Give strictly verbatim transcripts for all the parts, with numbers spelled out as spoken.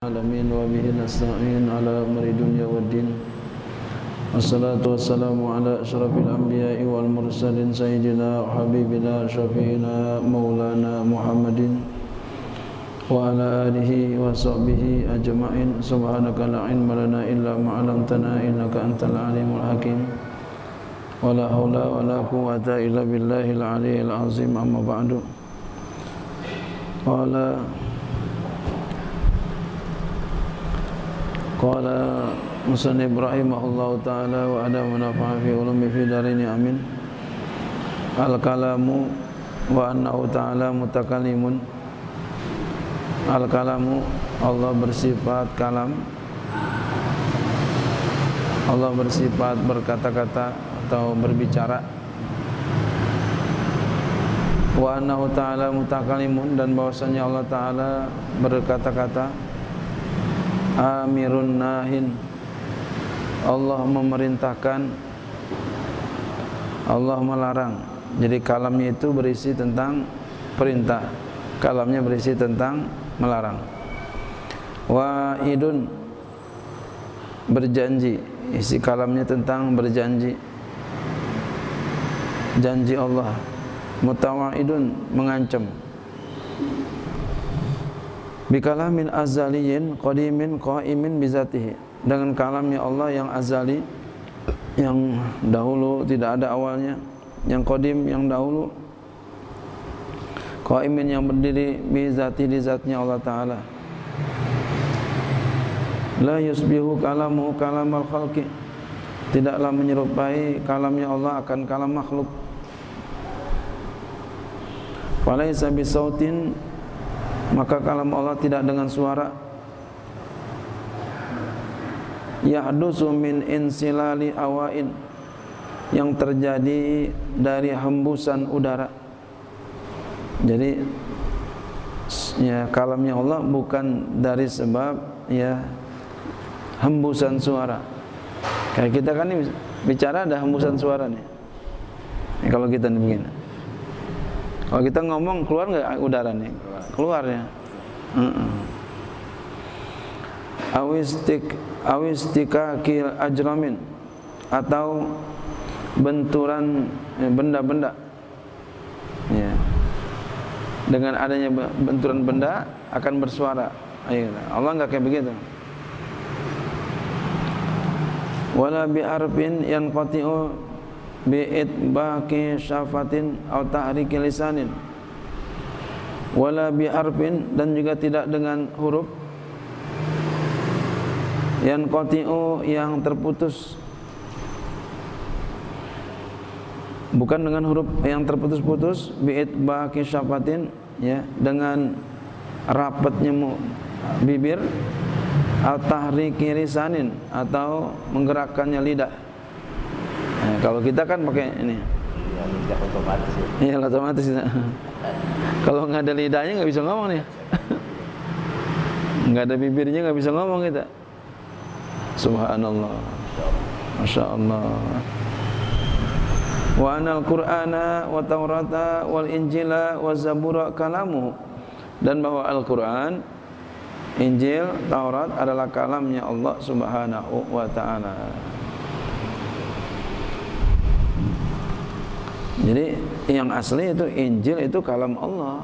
Alamin wa bihi nasta'in ala amri dunya waddin. Wassalatu wassalamu ala asyrafil anbiya'i wal mursalin sayyidina wa habibina syafi'ina maulana Muhammadin wa ala alihi wa sahbihi ajma'in. Subhanaka la ilma lana illa ma 'allamtana innaka antal alimul hakim. Wa la haula wa la quwwata illa billahil aliyyil azim. Amma ba'du. Qala Qala Musannif rahimahullahu ta'ala wa ada munafa'a fi ulumi fi darini amin. Al-kalamu wa annahu ta'ala mutakallimun. Al-kalamu, Allah bersifat kalam, Allah bersifat berkata-kata atau berbicara. Wa annahu ta'ala mutakallimun, dan bahwasanya Allah ta'ala berkata-kata. Amirun nahin, Allah memerintahkan, Allah melarang. Jadi kalamnya itu berisi tentang perintah, kalamnya berisi tentang melarang. Wa'idun, berjanji, isi kalamnya tentang berjanji, janji Allah. Mutawa'idun, mengancam. Bikalamin azaliyin qadimin qaimin bizatihi, dengan kalamnya Allah yang azali, yang dahulu tidak ada awalnya, yang qadim yang dahulu, qaimin yang berdiri bizati di zatnya Allah Ta'ala. La yusbihu kalamu kalamal khalqi, tidaklah menyerupai kalamnya Allah akan kalam makhluk. Walaysa bisautin, maka kalam Allah tidak dengan suara. Yahdusu min insilali awain, yang terjadi dari hembusan udara. Jadi ya, kalamnya Allah bukan dari sebab ya hembusan suara. Kayak kita kan ini bicara ada hembusan suara nih. Ini kalau kita nih begini. Kalau kita ngomong keluar nggak udara nih? Keluar ya. Uh-uh. Awistik awistikakil ajramin, atau benturan benda-benda. Ya. Dengan adanya benturan benda akan bersuara. Ayo, Allah nggak kayak begitu. Wala bi arfin yanqati'u bi itbaqi syafatin aw tahriki lisanin. Wala bi harfin, dan juga tidak dengan huruf yang qati'u, yang terputus, bukan dengan huruf yang terputus-putus, bi itbaqi syafatin, ya, dengan rapatnya bibir, atau tahriki lisanin, atau menggerakkannya lidah. Nah, kalau kita kan pakai ini. Ya, lidah otomatis ya. Iya, otomatis. Kalau nggak ada lidahnya nggak bisa ngomong nih. Nggak ada bibirnya nggak bisa ngomong kita. Subhanallah. Masya Allah. Wa anal Qur'ana wa Taurata wal Injila wa Zabura kalamu, dan bahwa Al-Quran, Injil, Taurat adalah kalamnya Allah Subhanahu wa ta'ala. Jadi yang asli itu Injil itu kalam Allah.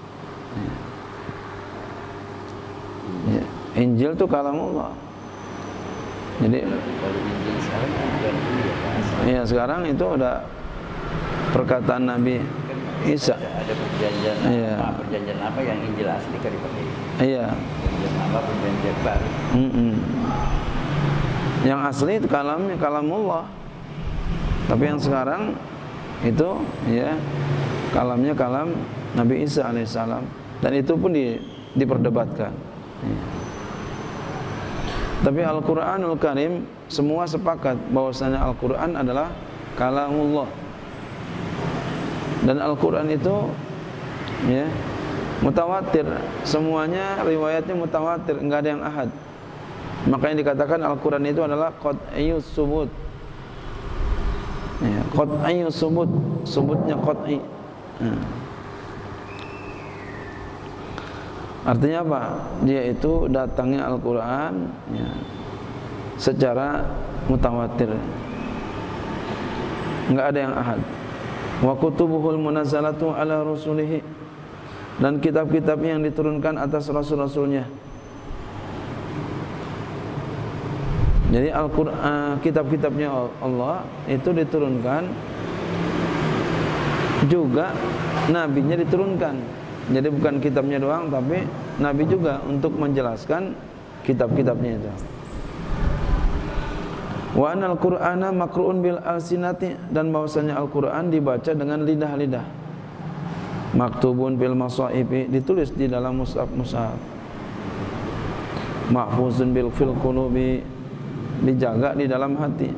Ya. Injil itu kalam Allah. Jadi kalau Injil sekarang bukan ini ya Pak. Iya, sekarang itu udah perkataan Nabi Isa. Ada, ada perjanjian iya. apa, perjanjian apa yang Injil asli kan dipakai. Iya. Perjanjian apa, perjanjian baru. Mm-mm. Yang asli itu kalamnya kalam Allah. Tapi yang sekarang itu ya kalamnya kalam Nabi Isa alaihissalam, dan itu pun di, diperdebatkan ya. Tapi Al-Quranul Karim semua sepakat bahwasanya Al-Quran adalah kalamullah, dan Al-Quran itu ya mutawatir, semuanya riwayatnya mutawatir, enggak ada yang ahad. Makanya dikatakan Al-Quran itu adalah qat'iyyus subut. Ya, qat'i subut, subutnya qat'i. Artinya apa? Dia itu datangnya Al-Quran ya, secara mutawatir, enggak ada yang ahad. Wa kutubuhul munazzalatu ala rusulihi, dan kitab-kitabnya yang diturunkan atas rasul-rasulnya. Jadi Al-Quran, kitab-kitabnya Allah itu diturunkan, juga nabinya diturunkan. Jadi bukan kitabnya doang, tapi nabi juga untuk menjelaskan kitab-kitabnya itu. Wa anal Qur'ana maqru'un bil alsinati, dan bahwasanya Al-Qur'an dibaca dengan lidah-lidah. Maktubun bil masaifi, ditulis di dalam mushaf-mushaf. Mahfuzun bil fil qulubi, dijaga di dalam hati.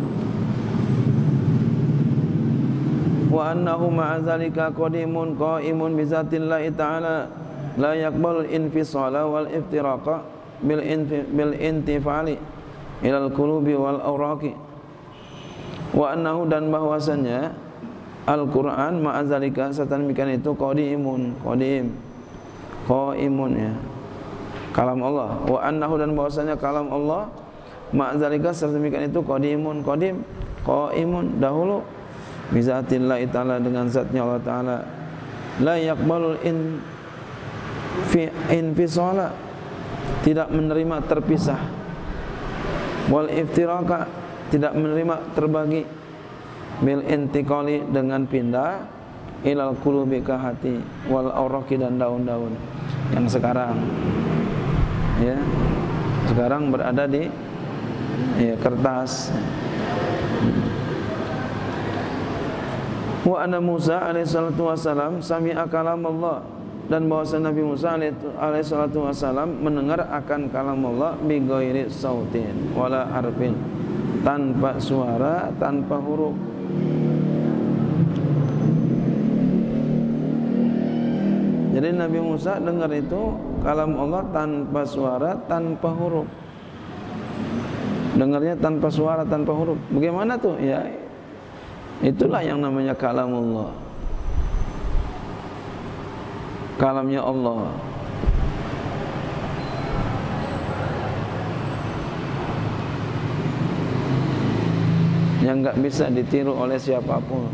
Wa annahu ma'a zalika qadimun qaimun bi zatillahi ta'ala la yaqbalu infisala wal iftiraqa bil infi bil intifali ilal qulubi wal awraqi. Wa annahu, dan bahwasanya Al-Qur'an ma'a zalika, satan demikian itu qadimun, qadim qaimun ya, kalam Allah. Wa annahu, dan bahwasanya kalam Allah ma'a zalika, satan demikian itu qadimun, qadim qaimun, dahulu bizatillahi ta'ala, dengan zatnya Allah Ta'ala. La yaqbalul in fi infisala, tidak menerima terpisah. Wal iftiraka, tidak menerima terbagi. Bil intiqali, dengan pindah. Ilal qulubi, ke hati. Wal awraqi, dan daun-daun yang sekarang ya, sekarang berada di ya, kertas. Wa anna Musa alaihi salatu wasalam sami'a kalam Allah, dan bahwasanya Nabi Musa alaihi salatu wasalam mendengar akan kalam Allah bi ghairi sautin wala harfin, tanpa suara, tanpa huruf. Jadi Nabi Musa dengar itu kalam Allah tanpa suara, tanpa huruf. Dengarnya tanpa suara, tanpa huruf. Bagaimana tuh? Ya, itulah yang namanya kalamullah, kalamnya Allah. Yang enggak bisa ditiru oleh siapapun,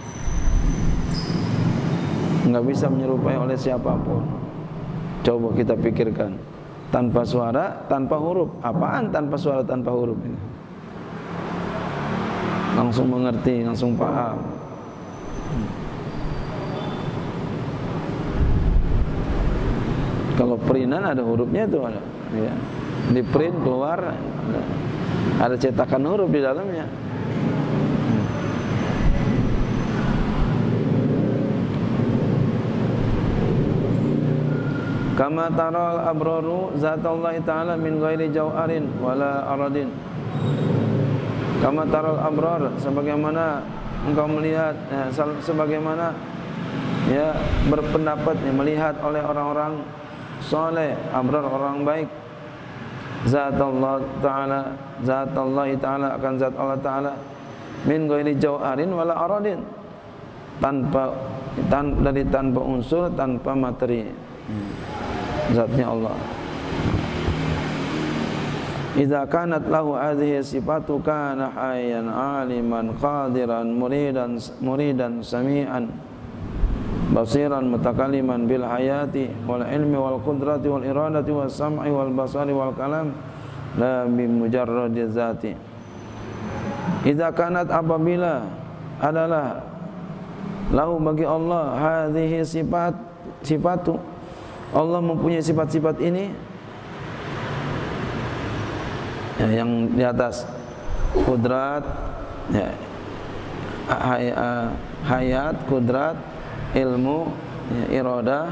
enggak bisa menyerupai oleh siapapun. Coba kita pikirkan, tanpa suara, tanpa huruf. Apaan tanpa suara, tanpa huruf ini? Langsung mengerti, langsung paham. Kalau printan ada hurufnya tuh, ada ya. Di print keluar ada, ada cetakan huruf di dalamnya. Kama taral abraru zatallahi ta'ala min ghairi jaw'arin wala aradin. Kama taral abrar, sebagaimana engkau melihat ya, sebagaimana ya berpendapat ya, melihat oleh orang-orang saleh, abrar, orang baik. Zatullah ta'ala, zatullah ta'ala, akan zat Allah ta'ala, min ghairi jawharin wala aradin, tanpa tan, dari tanpa unsur, tanpa materi. Zatnya Allah. Idza kanat lahu hadhihi sifatu kana hayyan aliman qadiran muridan muridan sami'an basiran mutakalliman bil hayati wal ilmi wal qudrati wal iradati was sam'i wal basari wal kalam la bi mujarradi zati. Idza kanat, apabila adalah lahu bagi Allah hadhihi sifat sifatu, Allah mempunyai sifat-sifat ini ya, yang di atas, kudrat ya, hay, uh, hayat, kudrat, ilmu ya, iradah,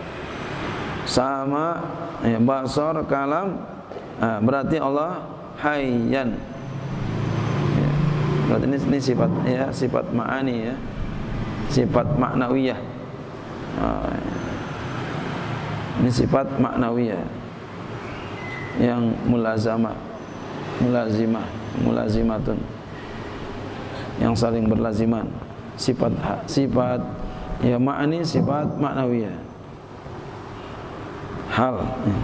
sama ya, basar, kalam. Nah, berarti Allah hayyan ya, berarti ini, ini sifat ya, sifat ma'ani ya, sifat maknawiyah. Nah, ini sifat maknawiyah yang mulazamah, mulazimah, mulazimatun, yang saling berlaziman. Sifat sifat ya ma'ani, sifat maknawiyah. hal. Ya.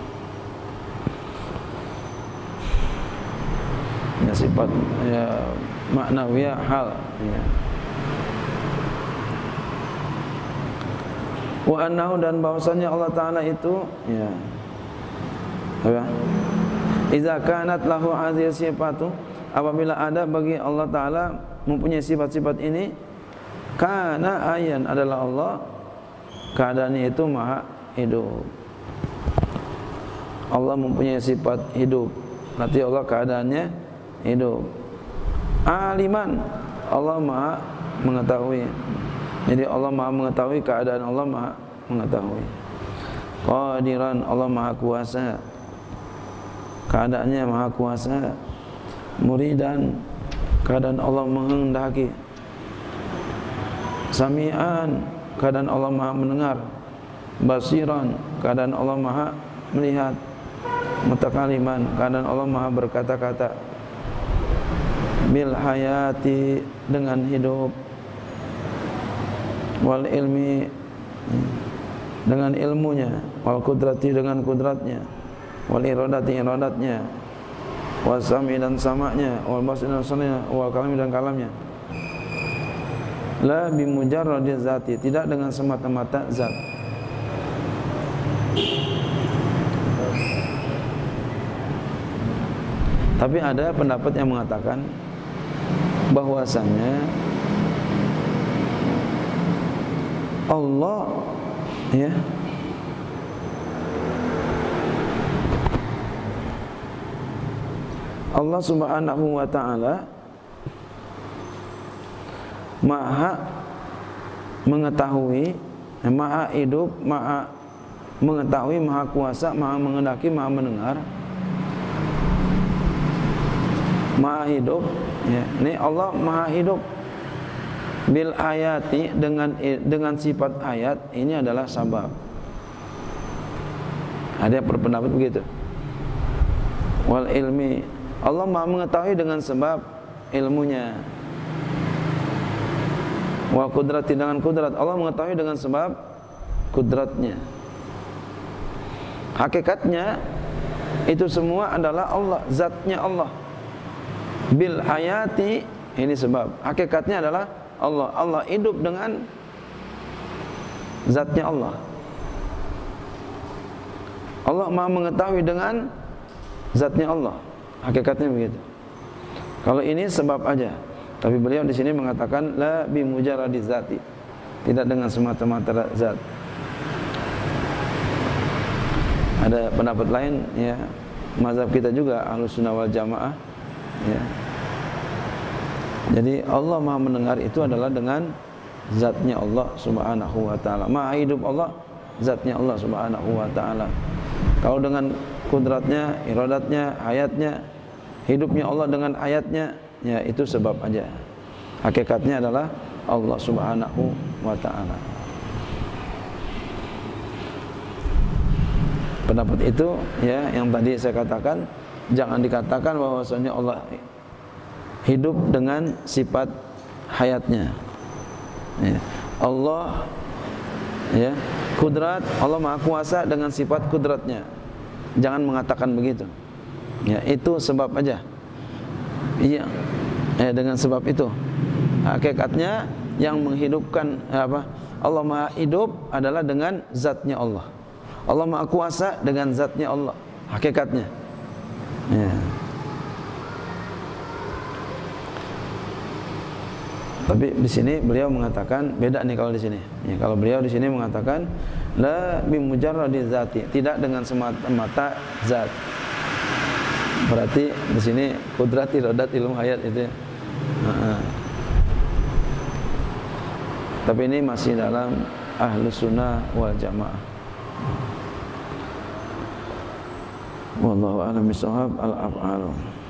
Ya, sifat ya, maknawiyah hal. Ya. Wa annahu, dan bahwasanya Allah Ta'ala itu ya apa? Iza kanat lahu hadhihi sifatu, apabila ada bagi Allah Ta'ala mempunyai sifat-sifat ini, kana ayan, adalah Allah keadaannya itu maha hidup. Allah mempunyai sifat hidup, berarti Allah keadaannya hidup. Aliman, Allah maha mengetahui. Jadi Allah maha mengetahui keadaan, Allah maha mengetahui. Qadiran, Allah maha kuasa, keadaannya maha kuasa. Muridan, keadaan Allah menghendaki. Sami'an, keadaan Allah maha mendengar. Basiran, keadaan Allah maha melihat. Mutakaliman, keadaan Allah maha berkata-kata. Bil hayati, dengan hidup. Wal ilmi, dengan ilmunya. Wal kudrati, dengan kudratnya. Wal iradati, iradatnya. Wal sami, dan samanya. Wal basir, dan sananya. Wal kalami, dan kalamnya. La bimujarradi zati, tidak dengan semata-mata zat. Tapi ada pendapat yang mengatakan bahwasanya Allah ya Allah Subhanahu wa ta'ala maha mengetahui, maha hidup, maha mengetahui, maha kuasa, maha mengendaki, maha mendengar, maha hidup ya. Ini Allah maha hidup bil ayati, dengan dengan sifat ayat. Ini adalah sabab. Ada yang berpendapat begitu. Wal ilmi, Allah maha mengetahui dengan sebab ilmunya. Wal kudrati, dengan kudrat, Allah mengetahui dengan sebab kudratnya. Hakikatnya itu semua adalah Allah, zatnya Allah. Bil hayati, ini sebab. Hakikatnya adalah Allah. Allah hidup dengan zatnya Allah. Allah maha mengetahui dengan zatnya Allah. Hakikatnya begitu. Kalau ini sebab aja. Tapi beliau di sini mengatakan la bi mujarradi zati, tidak dengan semata-mata zat. Ada pendapat lain ya, mazhab kita juga Ahlus Sunnah wal Jamaah ya. Jadi Allah maha mendengar itu adalah dengan zatnya Allah Subhanahu wa ta'ala. Maha hidup Allah, zatnya Allah Subhanahu wa ta'ala. Kalau dengan kudratnya, iradatnya, ayatnya, hidupnya Allah dengan ayatnya, ya itu sebab aja. Hakikatnya adalah Allah Subhanahu wa ta'ala. Pendapat itu ya yang tadi saya katakan, jangan dikatakan bahwasanya Allah hidup dengan sifat hayatnya ya. Allah ya kudrat, Allah maha kuasa dengan sifat kudratnya. Jangan mengatakan begitu ya, itu sebab aja. Iya ya, dengan sebab itu hakikatnya yang menghidupkan apa, Allah maha hidup adalah dengan zatnya Allah. Allah maha kuasa dengan zatnya Allah, hakikatnya ya. Tapi di sini beliau mengatakan beda nih kalau di sini. Ya, kalau beliau di sini mengatakan la bi mujarradi zati, tidak dengan semata-mata zat. Berarti di sini kudrat, iradat, ilmu, hayat itu. Nah, tapi ini masih dalam Ahlus Sunnah wal Jamaah. Wallahu a'lam bishawab. Al-af'alu